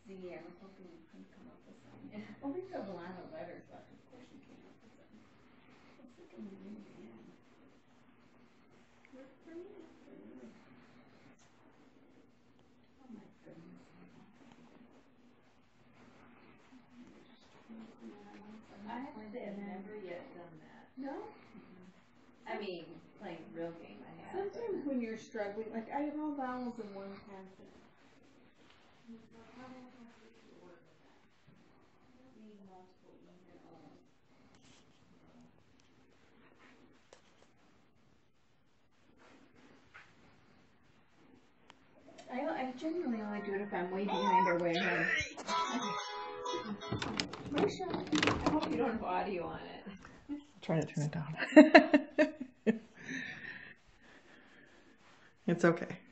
see. I was hoping you couldn't come up with something. Well, we still have a lot of letters left. Of course you came up with something. I was thinking we knew the end. Work for me. Oh my goodness. I have to say I've never yet done that. No? I mean, playing real game I have. Sometimes when you're struggling, like I have all vowels in one consonant. I generally only do it if I'm way behind or way ahead. Marsha, I hope you don't have audio on it. Try to turn it down. It's okay.